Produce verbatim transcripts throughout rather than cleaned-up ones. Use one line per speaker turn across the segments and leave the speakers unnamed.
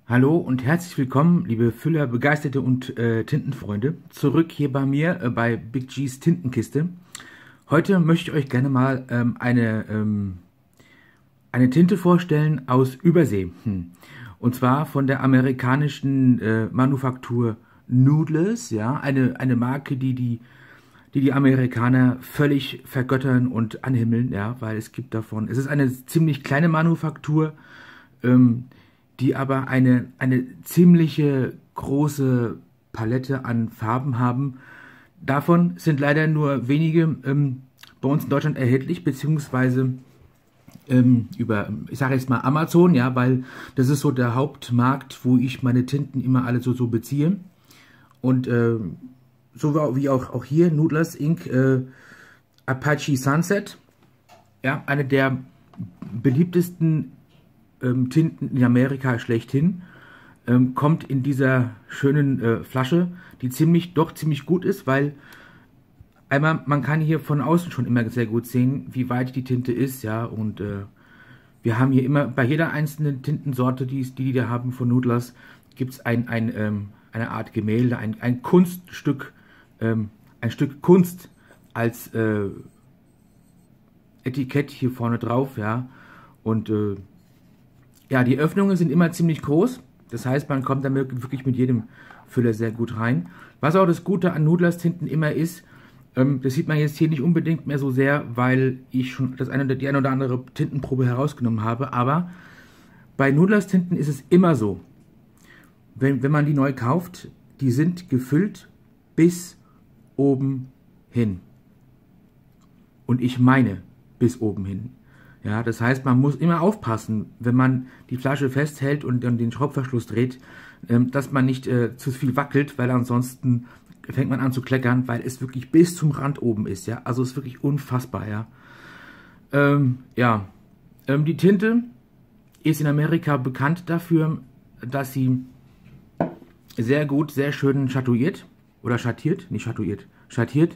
Hallo und herzlich willkommen, liebe Füller, Begeisterte und äh, Tintenfreunde, zurück hier bei mir äh, bei Big G's Tintenkiste. Heute möchte ich euch gerne mal ähm, eine, ähm, eine Tinte vorstellen aus Übersee. Hm. Und zwar von der amerikanischen äh, Manufaktur Noodles, ja, eine, eine Marke, die die, die die Amerikaner völlig vergöttern und anhimmeln, ja, weil es gibt davon, es ist eine ziemlich kleine Manufaktur, ähm, die aber eine, eine ziemliche große Palette an Farben haben. Davon sind leider nur wenige ähm, bei uns in Deutschland erhältlich, beziehungsweise ähm, über, ich sage jetzt mal Amazon, ja, weil das ist so der Hauptmarkt, wo ich meine Tinten immer alle so, so beziehe. Und äh, so wie auch, auch hier, Noodles Incorporated. Äh, Apache Sunset, ja, eine der beliebtesten ähm, Tinten in Amerika schlechthin, ähm, kommt in dieser schönen äh, Flasche, die ziemlich, doch ziemlich gut ist, weil einmal, man kann hier von außen schon immer sehr gut sehen, wie weit die Tinte ist, ja, und äh, wir haben hier immer, bei jeder einzelnen Tintensorte, die, die die da haben von Noodles, gibt es ein, ein, ähm, eine Art Gemälde, ein, ein Kunststück, ähm, ein Stück Kunst als äh, Etikett hier vorne drauf, ja, und äh, ja, die Öffnungen sind immer ziemlich groß, das heißt, man kommt da wirklich mit jedem Füller sehr gut rein. Was auch das Gute an Noodles Tinten immer ist, ähm, das sieht man jetzt hier nicht unbedingt mehr so sehr, weil ich schon das eine, die eine oder andere Tintenprobe herausgenommen habe, aber bei Noodles Tinten ist es immer so, wenn, wenn man die neu kauft, die sind gefüllt bis oben hin. Und ich meine bis oben hin. Ja, das heißt, man muss immer aufpassen, wenn man die Flasche festhält und, und den Schraubverschluss dreht, ähm, dass man nicht äh, zu viel wackelt, weil ansonsten fängt man an zu kleckern, weil es wirklich bis zum Rand oben ist. Ja, also es ist wirklich unfassbar. Ja, ähm, ja. Ähm, die Tinte ist in Amerika bekannt dafür, dass sie sehr gut, sehr schön schattiert oder schattiert, nicht schattiert, schattiert.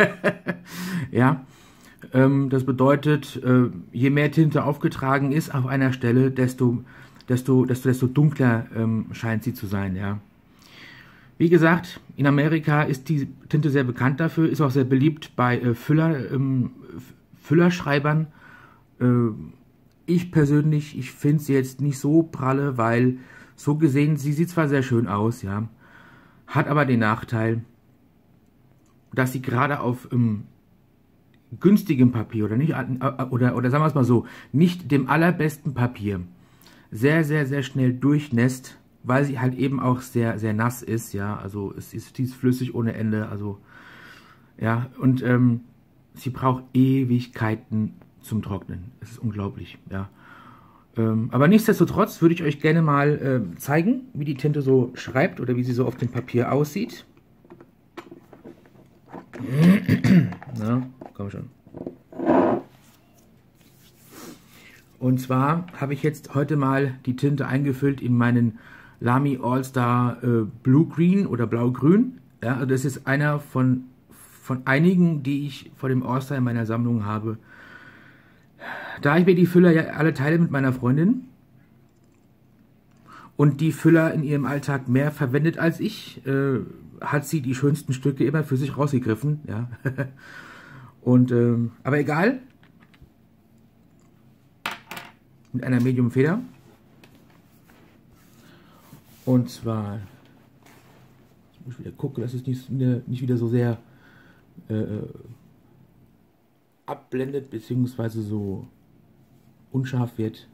Ja. Das bedeutet, je mehr Tinte aufgetragen ist auf einer Stelle, desto, desto, desto, desto dunkler ähm, scheint sie zu sein. Ja. Wie gesagt, in Amerika ist die Tinte sehr bekannt dafür, ist auch sehr beliebt bei äh, Füller, ähm, Füllerschreibern. Äh, ich persönlich, ich finde sie jetzt nicht so pralle, weil so gesehen, sie sieht zwar sehr schön aus, ja, hat aber den Nachteil, dass sie gerade auf ähm, günstigem Papier oder nicht, oder, oder sagen wir es mal so, nicht dem allerbesten Papier sehr, sehr, sehr schnell durchnässt, weil sie halt eben auch sehr, sehr nass ist, ja, also es ist, die ist flüssig ohne Ende, also, ja, und ähm, sie braucht Ewigkeiten zum Trocknen, es ist unglaublich, ja. Ähm, aber nichtsdestotrotz würde ich euch gerne mal äh, zeigen, wie die Tinte so schreibt oder wie sie so auf dem Papier aussieht. Na, komm schon. Und zwar habe ich jetzt heute mal die Tinte eingefüllt in meinen Lamy All-Star äh, Blue Green oder Blau-Grün. Ja, also das ist einer von, von einigen, die ich vor dem All-Star in meiner Sammlung habe. Da ich mir die Füller ja alle teile mit meiner Freundin und die Füller in ihrem Alltag mehr verwendet als ich, äh, hat sie die schönsten Stücke immer für sich rausgegriffen. Ja. Und, ähm, aber egal. Mit einer Medium Feder. Und zwar, ich muss wieder gucken, dass es nicht, nicht wieder so sehr äh, abblendet, beziehungsweise so unscharf wird.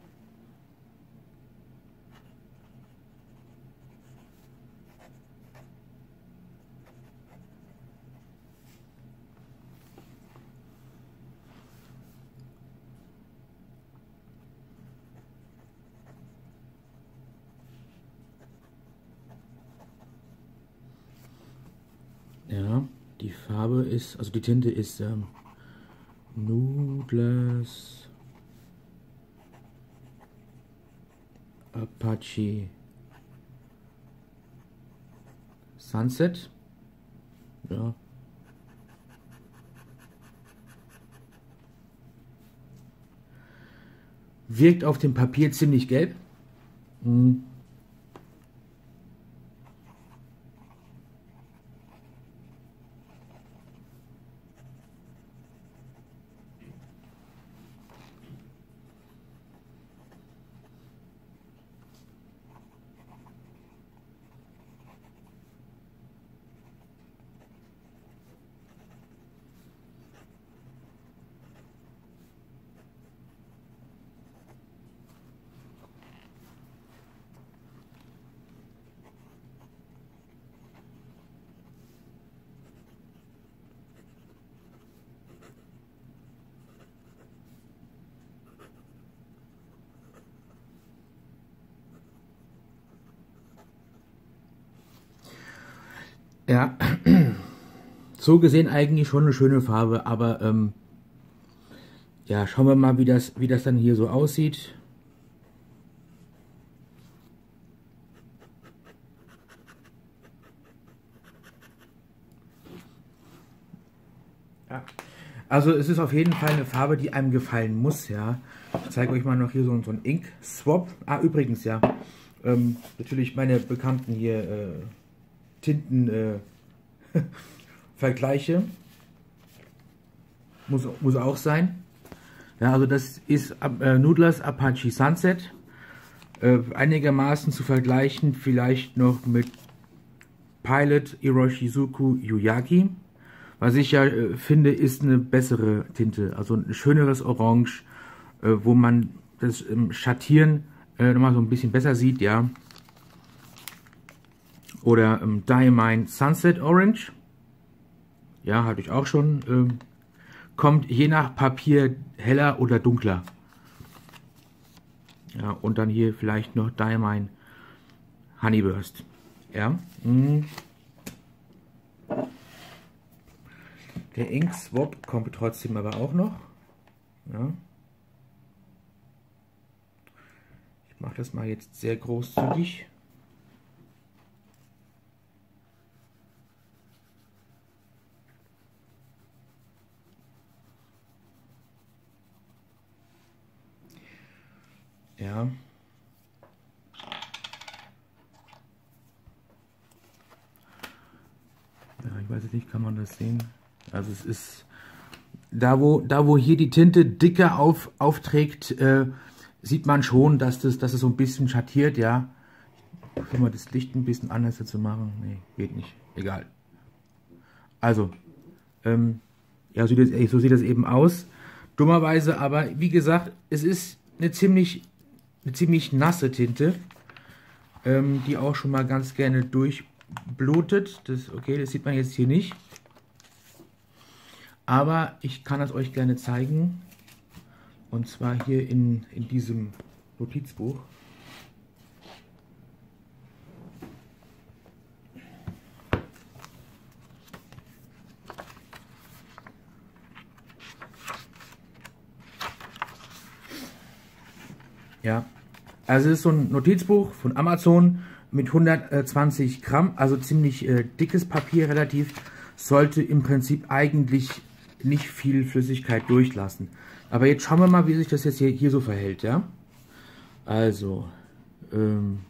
Ja, die Farbe ist, also die Tinte ist ähm, Noodles Apache Sunset. Ja. Wirkt auf dem Papier ziemlich gelb. Hm. Ja, so gesehen eigentlich schon eine schöne Farbe, aber ähm, ja, schauen wir mal, wie das, wie das dann hier so aussieht. Ja. Also es ist auf jeden Fall eine Farbe, die einem gefallen muss, ja. Ich zeige euch mal noch hier so, so ein Ink Swap. Ah, übrigens, ja. Ähm, natürlich meine bekannten hier äh, Tinten äh, Vergleiche. Muss, muss auch sein. Ja, also das ist äh, Noodlers Apache Sunset. Äh, einigermaßen zu vergleichen vielleicht noch mit Pilot Iroshizuku Yuyagi. Was ich ja äh, finde, ist eine bessere Tinte, also ein schöneres Orange, äh, wo man das ähm, Schattieren äh, nochmal so ein bisschen besser sieht, ja. Oder ähm, Diamine Sunset Orange, ja, hatte ich auch schon. Ähm, kommt je nach Papier heller oder dunkler. Ja, und dann hier vielleicht noch Diamine Honeyburst, ja. Mm. Der Ink Swap kommt trotzdem aber auch noch. Ja. Ich mache das mal jetzt sehr großzügig. Ja. Ja, ich weiß jetzt nicht, kann man das sehen? Also es ist da wo da wo hier die Tinte dicker auf, aufträgt, äh, sieht man schon, dass das dass es so ein bisschen schattiert, ja. Ich versuche mal das Licht ein bisschen anders zu machen. Nee, geht nicht. Egal. Also, ähm, ja, so sieht, das, so sieht das eben aus. Dummerweise, aber wie gesagt, es ist eine ziemlich eine ziemlich nasse Tinte, ähm, die auch schon mal ganz gerne durchblutet. Das, okay, das sieht man jetzt hier nicht. Aber ich kann es euch gerne zeigen. Und zwar hier in, in diesem Notizbuch. Ja, also es ist so ein Notizbuch von Amazon mit hundertzwanzig Gramm, also ziemlich äh, dickes Papier relativ. Sollte im Prinzip eigentlich nicht viel Flüssigkeit durchlassen. Aber jetzt schauen wir mal, wie sich das jetzt hier, hier so verhält, ja. Also, ähm,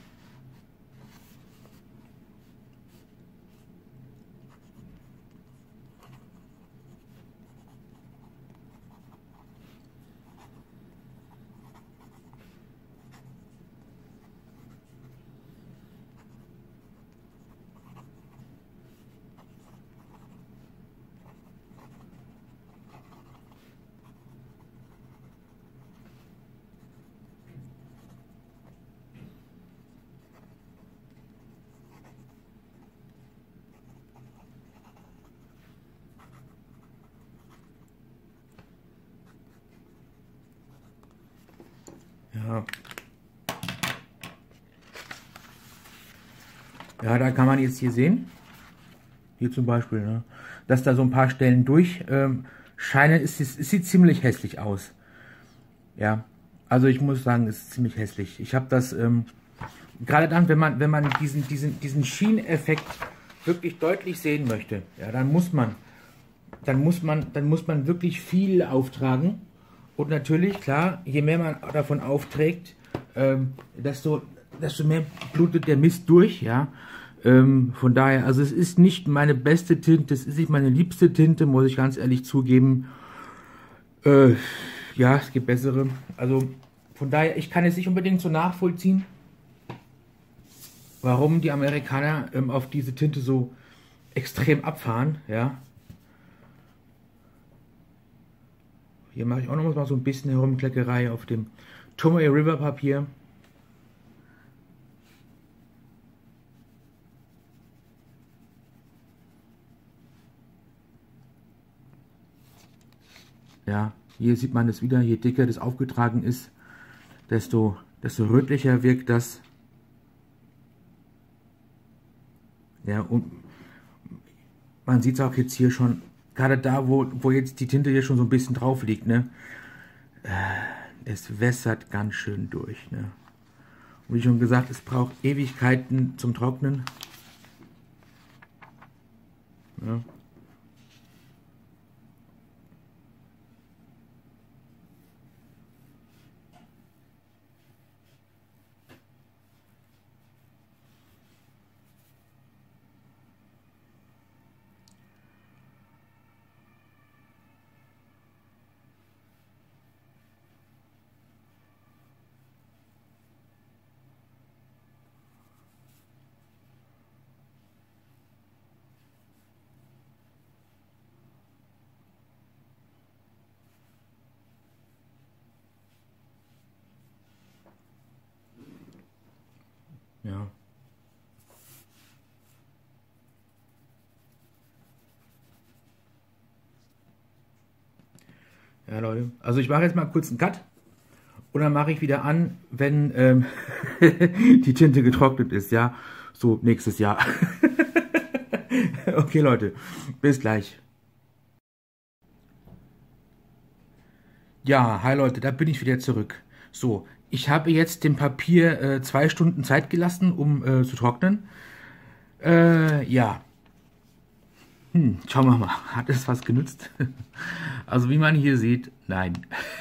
ja. Ja, da kann man jetzt hier sehen, hier zum Beispiel, ne, dass da so ein paar Stellen durch ähm, scheinen. Es, es, es sieht ziemlich hässlich aus. Ja, also ich muss sagen, es ist ziemlich hässlich. Ich habe das, ähm, gerade dann, wenn man, wenn man diesen, diesen, diesen Schieneffekt wirklich deutlich sehen möchte, ja, dann muss man, dann muss man, dann muss man wirklich viel auftragen. Und natürlich, klar, je mehr man davon aufträgt, ähm, desto, desto mehr blutet der Mist durch, ja. Ähm, von daher, also es ist nicht meine beste Tinte, es ist nicht meine liebste Tinte, muss ich ganz ehrlich zugeben. Äh, ja, es gibt bessere. Also von daher, ich kann es nicht unbedingt so nachvollziehen, warum die Amerikaner ähm, auf diese Tinte so extrem abfahren, ja. Hier mache ich auch noch mal so ein bisschen Herumkleckerei auf dem Tomoe River Papier. Ja, hier sieht man es wieder, je dicker das aufgetragen ist, desto, desto rötlicher wirkt das. Ja, und man sieht es auch jetzt hier schon, gerade da, wo, wo jetzt die Tinte hier schon so ein bisschen drauf liegt, ne? Es wässert ganz schön durch, ne? Und wie schon gesagt, es braucht Ewigkeiten zum Trocknen. Ja. Ja. Ja, Leute. Also ich mache jetzt mal kurz einen Cut. Und dann mache ich wieder an, wenn ähm, die Tinte getrocknet ist, ja. So nächstes Jahr. Okay, Leute. Bis gleich. Ja, hi Leute, da bin ich wieder zurück. So, ich habe jetzt dem Papier äh, zwei Stunden Zeit gelassen, um äh, zu trocknen. Äh, ja. Hm, schauen wir mal, hat es was genützt? Also wie man hier sieht, nein.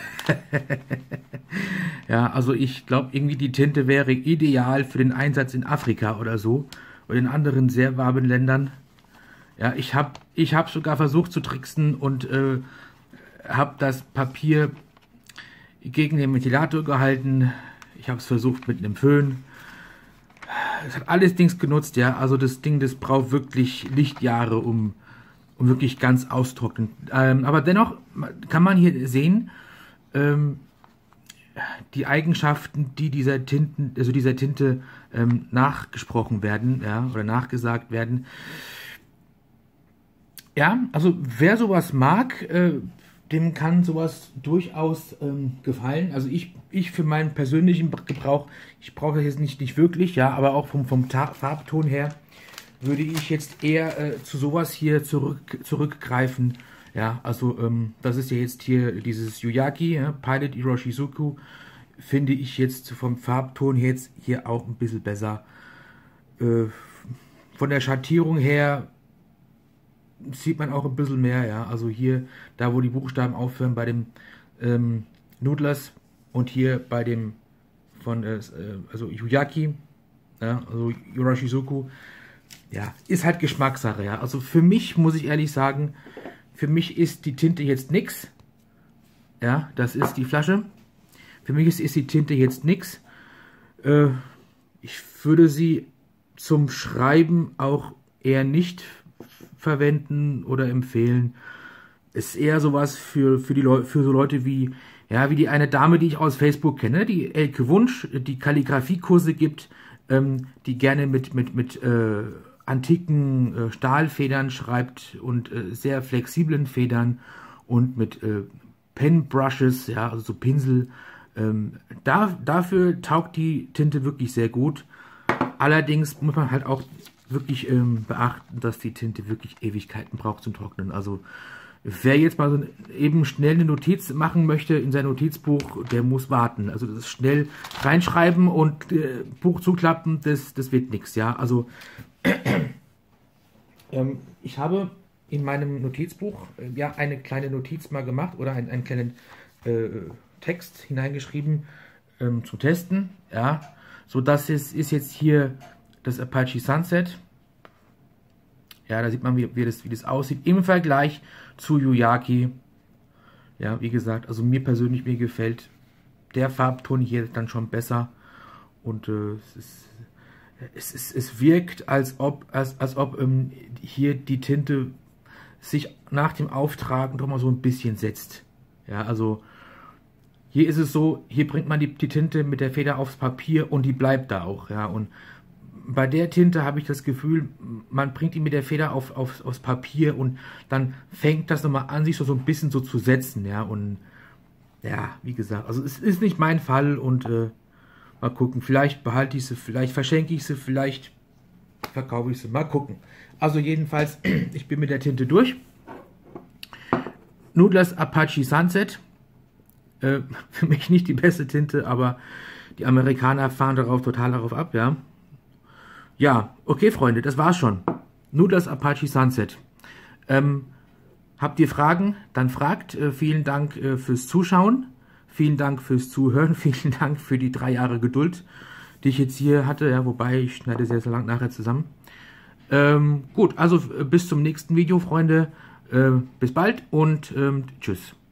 Ja, also ich glaube irgendwie die Tinte wäre ideal für den Einsatz in Afrika oder so. Oder in anderen sehr warmen Ländern. Ja, ich habe ich hab sogar versucht zu tricksen und äh, habe das Papier gegen den Ventilator gehalten. Ich habe es versucht mit einem Föhn. Es hat alles Dings genutzt, ja. Also das Ding, das braucht wirklich Lichtjahre, um, um wirklich ganz austrocknen. Ähm, aber dennoch kann man hier sehen, ähm, die Eigenschaften, die dieser Tinten, also dieser Tinte ähm, nachgesprochen werden, ja, oder nachgesagt werden. Ja, also wer sowas mag, äh, dem kann sowas durchaus ähm, gefallen. Also ich, ich für meinen persönlichen Gebrauch, ich brauche das jetzt nicht, nicht wirklich, ja, aber auch vom, vom Farbton her würde ich jetzt eher äh, zu sowas hier zurück, zurückgreifen. Ja, also ähm, das ist ja jetzt hier dieses Yuyaki, ja, Pilot Iroshizuku, finde ich jetzt vom Farbton her jetzt hier auch ein bisschen besser. Äh, von der Schattierung her sieht man auch ein bisschen mehr, ja, also hier, da wo die Buchstaben aufhören bei dem ähm, Noodlers und hier bei dem von, äh, also Yuyaki, ja, also Iroshizuku, ja, ist halt Geschmackssache, ja, also für mich, muss ich ehrlich sagen, für mich ist die Tinte jetzt nix, ja, das ist die Flasche, für mich ist, ist die Tinte jetzt nix, äh, ich würde sie zum Schreiben auch eher nicht verwenden oder empfehlen. Ist eher sowas für, für, die Leu für so Leute wie, ja, wie die eine Dame, die ich aus Facebook kenne, die Elke Wunsch, die Kalligrafiekurse gibt, ähm, die gerne mit, mit, mit äh, antiken äh, Stahlfedern schreibt und äh, sehr flexiblen Federn und mit äh, Penbrushes, ja, also so Pinsel. Ähm, da, dafür taugt die Tinte wirklich sehr gut. Allerdings muss man halt auch wirklich ähm, beachten, dass die Tinte wirklich Ewigkeiten braucht zum Trocknen. Also wer jetzt mal so eben schnell eine Notiz machen möchte in sein Notizbuch, der muss warten. Also das schnell reinschreiben und äh, Buch zuklappen, das, das wird nichts. Ja, also ähm, ich habe in meinem Notizbuch äh, ja eine kleine Notiz mal gemacht oder ein, einen kleinen äh, Text hineingeschrieben ähm, zu testen. Ja, so das ist, ist jetzt hier das Apache Sunset. Ja, da sieht man, wie, wie, das, wie das aussieht im Vergleich zu Yuyaki. Ja, wie gesagt, also mir persönlich, mir gefällt der Farbton hier dann schon besser. Und äh, es, ist, es, ist, es wirkt, als ob, als, als ob ähm, hier die Tinte sich nach dem Auftragen doch mal so ein bisschen setzt. Ja, also hier ist es so, hier bringt man die, die Tinte mit der Feder aufs Papier und die bleibt da auch. Ja, und bei der Tinte habe ich das Gefühl, man bringt die mit der Feder auf, auf, aufs Papier und dann fängt das nochmal an, sich so, so ein bisschen so zu setzen, ja, und ja, wie gesagt, also es ist nicht mein Fall und äh, mal gucken, vielleicht behalte ich sie, vielleicht verschenke ich sie, vielleicht verkaufe ich sie. Mal gucken. Also jedenfalls, ich bin mit der Tinte durch. Noodlers Apache Sunset. Äh, für mich nicht die beste Tinte, aber die Amerikaner fahren darauf total darauf ab, ja. Ja, okay, Freunde, das war's schon. Noodlers Apache Sunset. Ähm, habt ihr Fragen? Dann fragt. Äh, vielen Dank äh, fürs Zuschauen. Vielen Dank fürs Zuhören. Vielen Dank für die drei Jahre Geduld, die ich jetzt hier hatte. Ja, wobei, ich schneide sehr, sehr lang nachher zusammen. Ähm, gut, also äh, bis zum nächsten Video, Freunde. Äh, bis bald und ähm, tschüss.